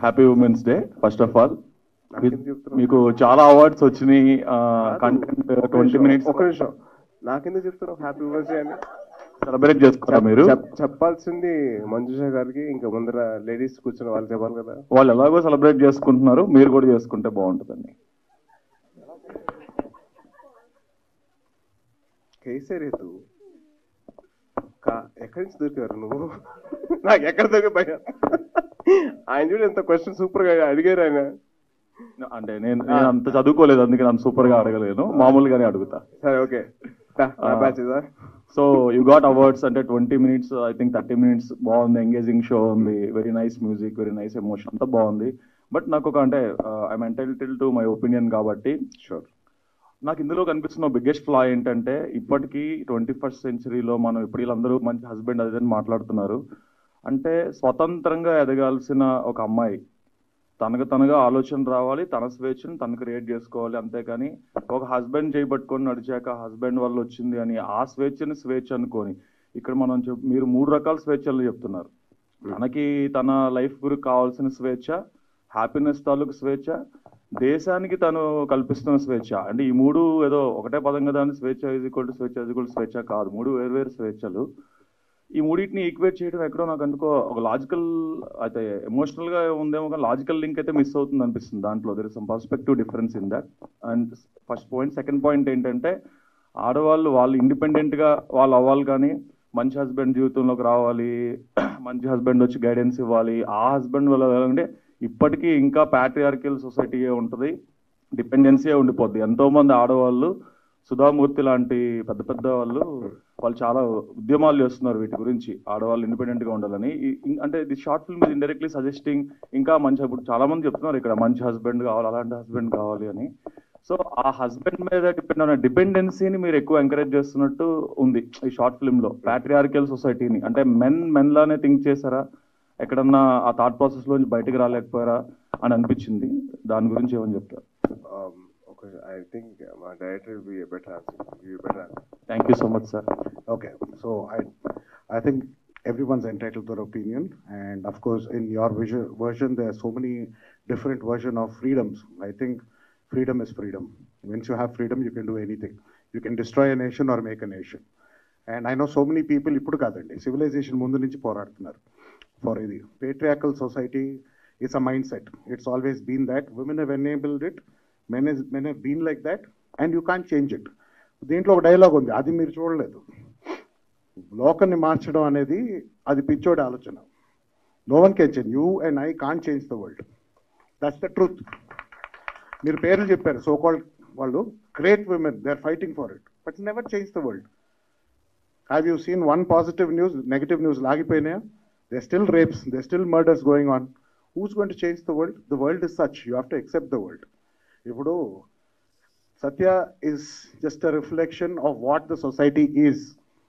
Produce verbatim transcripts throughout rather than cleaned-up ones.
Happy women's day first of all. మీకు చాలా awards వచ్చినాయి. Content twenty minutes. ఒక నిమిషం, నాకెందుకు చెప్తున్నావు హ్యాపీ ఉమెన్స్ డే అని? సెలబ్రేట్ చేసుకుంటారా మీరు? చెప్పాల్సింది మంజుష గారికి, ఇంకా ముందర లేడీస్ కూర్చున్న వాళ్ళు చెప్పాలి కదా. వాళ్ళు ఎలాగో సెలబ్రేట్ చేసుకుంటున్నారు, మీరు కూడా చేసుకుంటే బాగుంటుందండి. కైసే రేతు ఎక్కడి నుంచి దొరికారు నువ్వు? నాకు ఎక్కడ దొరికి భయ. ఆయన చూడు ఎంత క్వశ్చన్ సూపర్ గా అడిగారు ఆయన. అంటే నేను నేను అంత చదువుకోలేదు, అందుకే నన్ను సూపర్ గా అడగలేను, మామూలుగానే అడుగుతా. సరే okay. So you got awards అంటే twenty minutes I think thirty minutes బాగుంది, ఎంగేజింగ్ షో ఉంది, very nice music, very nice emotion, అంతా బాగుంది. బట్ నాకు ఒక అంటే I'm entitled to my opinion కాబట్టి షూర్ నాకు ఇందులో కనిపిస్తున్న బిగ్గెస్ట్ ఫ్లా ఏంటంటే ఇప్పటికీ ట్వంటీ ఫస్ట్ సెంచరీలో మనం ఇప్పుడు వీళ్ళందరూ మంచి హస్బెండ్ అదని మాట్లాడుతున్నారు. అంటే స్వతంత్రంగా ఎదగాల్సిన ఒక అమ్మాయి తనకు తనగా ఆలోచన రావాలి, తన స్వేచ్ఛను తను క్రియేట్ చేసుకోవాలి. అంతేకాని ఒక హస్బెండ్ చేయబట్టుకొని నడిచాక హస్బెండ్ వల్ల వచ్చింది అని ఆ స్వేచ్ఛని స్వేచ్ఛ అనుకొని ఇక్కడ మనం మీరు మూడు రకాల స్వేచ్ఛలు చెప్తున్నారు. తనకి తన లైఫ్ గురికి కావాల్సిన స్వేచ్ఛ, హ్యాపీనెస్ తాలూకు స్వేచ్ఛ, దేశానికి తను కల్పిస్తున్న స్వేచ్ఛ. అంటే ఈ మూడు ఏదో ఒకటే పదం కదా అని స్వేచ్ఛ ఈజ్ ఈక్వల్ టు స్వేచ్ఛ ఈజ్ ఈక్వల్ టు స్వేచ్ఛ కాదు, మూడు వేరు స్వేచ్ఛలు. ఈ మూడింటిని ఈక్వేట్ చేయడం ఎక్కడో నాకు అందుకో ఒక లాజికల్ అయితే ఎమోషనల్ గా ఉందేమో కానీ లాజికల్ లింక్ అయితే మిస్ అవుతుంది అనిపిస్తుంది దాంట్లో. There is some perspective difference in that. And first point. Second point ఏంటంటే ఆడవాళ్ళు వాళ్ళు ఇండిపెండెంట్ గా వాళ్ళు అవ్వాలి, కానీ మంచి హస్బెండ్ జీవితంలోకి రావాలి, మంచి హస్బెండ్ వచ్చి గైడెన్స్ ఇవ్వాలి. ఆ హస్బెండ్ వల్ల అంటే ఇప్పటికీ ఇంకా ప్యాట్రియార్కల్ సొసైటీయే ఉంటుంది, డిపెండెన్సీయే ఉండిపోద్ది. ఎంతో మంది ఆడవాళ్ళు సుధామూర్తి లాంటి పెద్ద పెద్ద వాళ్ళు వాళ్ళు చాలా ఉద్యమాలు చేస్తున్నారు వీటి గురించి, ఆడవాళ్ళు ఇండిపెండెంట్ గా ఉండాలని. అంటే the short film is indirectly suggesting ఇంకా మంచి, ఇప్పుడు చాలా మంది చెప్తున్నారు ఇక్కడ మంచి హస్బెండ్ కావాలి, అలాంటి హస్బెండ్ కావాలి అని. సో ఆ హస్బెండ్ మీద డిపెండ్ అయిన డిపెండెన్సీని మీరు ఎక్కువ ఎంకరేజ్ చేస్తున్నట్టు ఉంది ఈ షార్ట్ ఫిల్మ్ లో. ప్యాట్రియార్కల్ సొసైటీని అంటే మెన్ మెన్ లానే థింక్ చేశారా, ఎక్కడన్నా ఆ థాట్ ప్రాసెస్ లోంచి బయటకు రాలేకపోయారా అని అనిపించింది. దాని గురించి ఏమని చెప్తారు? I think my director will be a better answer. Give you a better answer. Thank you so much, sir. Okay, so I, I think everyone's entitled to their opinion, and of course, in your vision, version, there are so many different version of freedoms. I think freedom is freedom. Once you have freedom, you can do anything. You can destroy a nation or make a nation. And I know so many people. ఇప్పుడు కాదండి, civilization ముందు నుంచి పోరాడుతున్నారు for ఇది. Patriarchal society is a mindset. It's always been that. Women have enabled it. Men is men have been like that, and you can't change it. దీంట్లో ఒక dialogue ఉంది, అది మీరు చూడలేదు. లోకాన్ని మార్చడం అనేది అది పిచ్చోడి ఆలోచన. No one can change. You and I can't change the world. That's the truth. మీరు పేర్లు చెప్పారు, సో కాల్డ్ వాళ్ళు great women, they are fighting for it, but never change the world. Have you seen one positive news? Negative news లాగిపోయినాయా? They still rapes, they still murders going on. Who's going to change the world? The world is such, you have to accept the world. ఇప్పుడు సత్య is just a reflection of what the society is,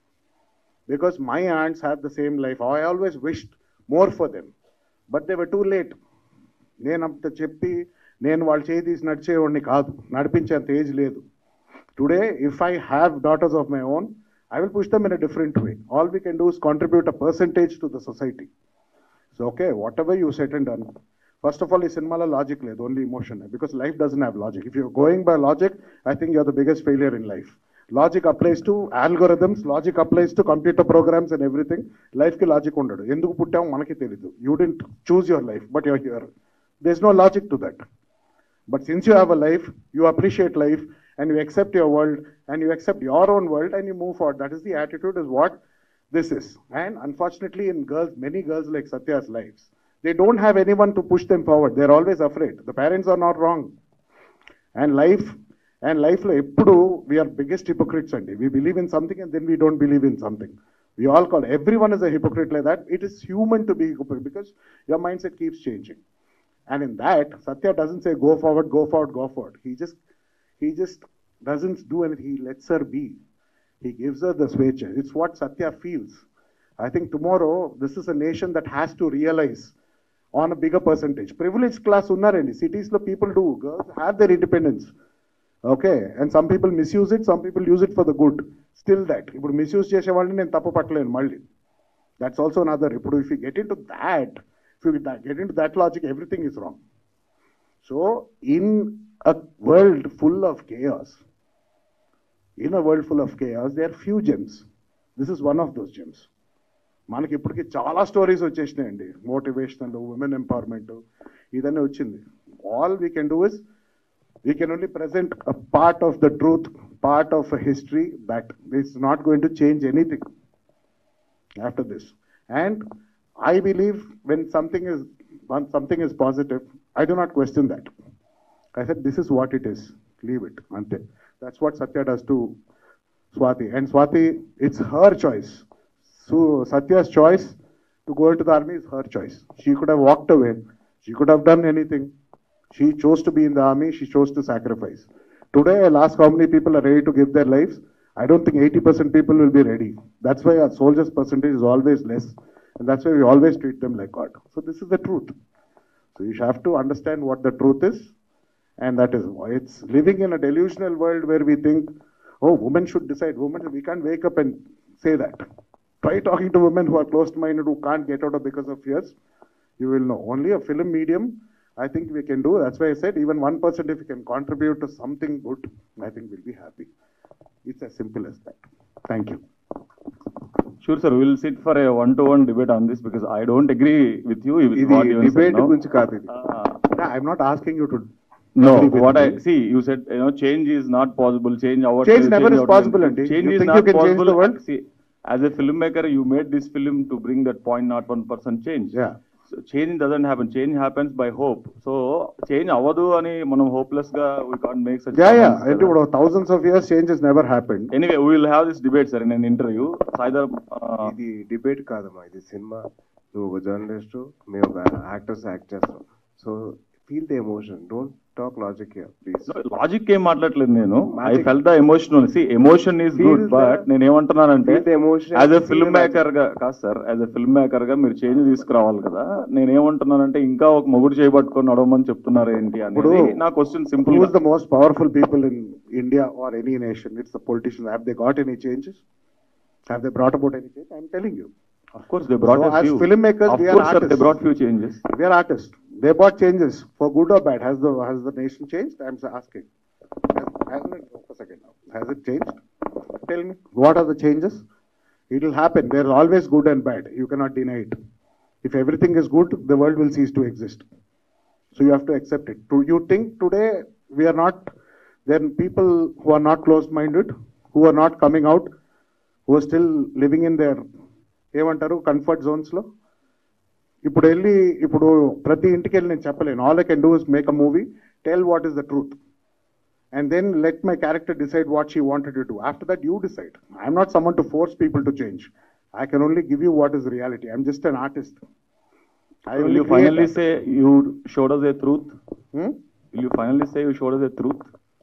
because my aunts have the same life. I always wished more for them, but they were too late. నేను అంత చెప్పి నేను వాళ్ళు చేయి తీసి నడిచేవాడిని కాదు, నడిపించేంత ఏజ్ లేదు. Today if I have daughters of my own, I will push them in a different way. All we can do is contribute a percentage to the society. So okay, what ever you set and done. First of all, ఈ సినిమాలో logic లేదు, only emotion. Because life doesn't have logic. If you're going by logic, I think you're the biggest failure in life. Logic applies to algorithms, logic applies to computer programs and everything. లైఫ్కి logic ఉండడు. ఎందుకు పుట్టామో మనకి తెలీదు. You didn't choose your life, but your here. There is no logic to that. But since you have a life, you appreciate life, and you accept your world, and you accept your own world, and you move forward. That is the attitude, is what this is. And unfortunately, in girls, many girls like Satya's lives, they don't have anyone to push them forward. They're always afraid. The parents are not wrong. And life, and life lo eppudu we are biggest hypocrites andi. We believe in something and then we don't believe in something. We all call, everyone is a hypocrite like that. It is human to be hypocrite because your mindset keeps changing. And in that, Satya doesn't say go forward, go forward, go forward. He just, he just doesn't do anything. He lets her be. He gives her the switcher. It's what Satya feels. I think tomorrow, this is a nation that has to realize on a bigger percentage. Privileged class unnarandi. Cities lo people do. Girls have their independence. Okay. And some people misuse it. Some people use it for the good. Still that. If misuse chese vallani nenu tappu pattalenu malli. That's also another. If you get into that, If you get into that logic, everything is wrong. So, in a world full of chaos, in a world full of chaos, there are few gems. This is one of those gems. మనకి ఇప్పటికి చాలా stories వచ్చేసినాయండి, motivational, women empowerment, ఇదన్నీ వచ్చింది. All we can do is we can only present a part of the truth, part of a history that is not going to change anything after this. And I believe when something is when something is positive, I do not question that. I said this is what it is, leave it ante. That's what Satya does to Swati. And Swati, it's her choice. So Satya's choice to go into the army is her choice. She could have walked away, she could have done anything. She chose to be in the army, she chose to sacrifice. Today I'll ask how many people are ready to give their lives. I don't think eighty percent people will be ready. That's why our soldiers' percentage is always less. And that's why we always treat them like God. So this is the truth. So you have to understand what the truth is. And that is why it's living in a delusional world where we think, oh, women should decide. Women, we can't wake up and say that. Try talking to women who are closed-minded, who can't get out of because of fears. You will know. Only a film medium, I think we can do. That's why I said even one percent if we can contribute to something good, I think we'll be happy. It's as simple as that. Thank you. Sure, sir. We'll sit for a one-to-one debate on this because I don't agree with you. With ఇది what you said debate now. గురించి కాదు ఇది. Ah, Yeah, I'm not asking you to. no, agree with what me. I see, you said you know change is not possible. Change our Change never is possible, Andy. Change You is think not you can change possible. the world? See, as a filmmaker, you made this film to bring that point, not one percent change. Yeah. So change doesn't happen. Change happens by hope. So change avadu ani manam hopeless ga we can't make such. Yeah, yeah. comments And kada. about thousands of years, change has never happened. Anyway, we will have this debate, sir, in an interview. So either uh, ఇది debate కాదమ్మా, ఇది సినిమా. నువ్వు ఒక journalist, మేము ఒక actors act చేస్తాం. So feel the emotion, don't talk logic here please. Logic ఏం మాట్లాడలేదు నేను. I Magic. Fell the emotional. See emotion is Feel good, the- but నేను ఏమంటున్నానంటే Feel the emotion, as a feel film the maker గా కాదు sir, as a film maker గా మీరు change తీసుకురావాలి కదా. నేను ఏమంటున్నానంటే ఇంకా ఒక మొగుడు చేయబట్టుకొని నడవమని చెప్తున్నారు ఏంటి అనేది ఇప్పుడు నా question simple. Who is the most powerful people in India or any nation? It's the politicians. Have they got any changes? Have they brought about any change? I'm telling you. Of course they brought So a as few. filmmakers, Of we are course, sir, they artists. brought few changes. We are artists. They brought changes for good or bad. Has the has the nation changed? I'm asking. Has, hasn't it? Just a second now. Has it changed? Tell me. What are the changes? It will happen. There's always good and bad. You cannot deny it. If everything is good, the world will cease to exist. So you have to accept it. Do you think today we are not? There are people who are not closed-minded, who are not coming out, who are still living in their ఏమంటారు comfort జోన్స్లో. ఇప్పుడు వెళ్ళి ఇప్పుడు ప్రతి ఇంటికి వెళ్ళి నేను చెప్పలేను. All I can do is make a movie, tell what is the truth, and then let my character decide what she wanted to do. After that you decide. I'm not someone to force people to change. I can only give you what is reality. I'm just an artist. Will you finally say you showed us a truth? Hmm? Will you finally say you showed us a truth?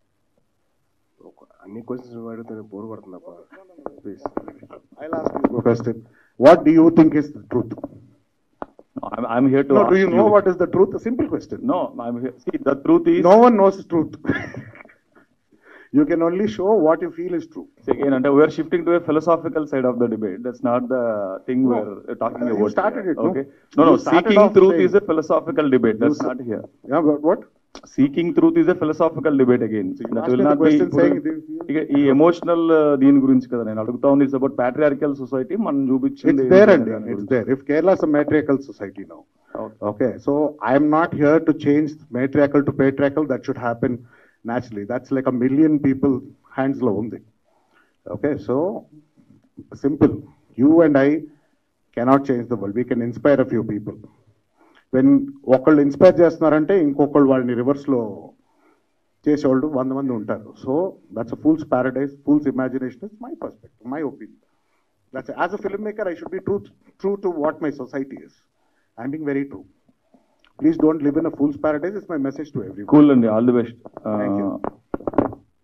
అన్ని questions అడిగితే bore పడుతుందప్ప please. I'll ask you a question. What do you think is the truth? No, I'm, I'm here to No, ask do you know what is the truth? A simple question. No, I'm here. See, the truth is. No one knows the truth. You can only show what you feel is true. See, again, and we are shifting to a philosophical side of the debate. That's not the thing No. we're talking You about. started here. it, no? Okay. No, no. You started Seeking off truth saying- is a philosophical debate. That's You not here. Yeah, but what? Seeking truth is a philosophical debate again. So you That asked will me the not be. question saying ఇప్పుడు this- ఇక ఈ emotional దీని గురించి కదా నేను అడుగుతా ఉంది. It's about patriarchal society మనం చూపించింది. It's there, and it's there. If Kerala is a matriarchal society now. Okay. Okay, so I'm not here to change matriarchal to patriarchal. That should happen naturally. That's like a million people hands lo undi. Okay, so simple. You and I cannot change the world. We can inspire a few people. When ఒకళ్ళు inspire చేస్తున్నారంటే ఇంకొకళ్ళు వాళ్ళని రివర్స్లో చేసేవాళ్ళు వంద మంది ఉంటారు. So that's a fool's paradise, fool's imagination is my perspective, my opinion. That's as a filmmaker, I should be true, true to what my society is. I'm being very true. Please don't live in a fool's paradise. It's my message to everyone. Cool and all the best. Thank you. Uh,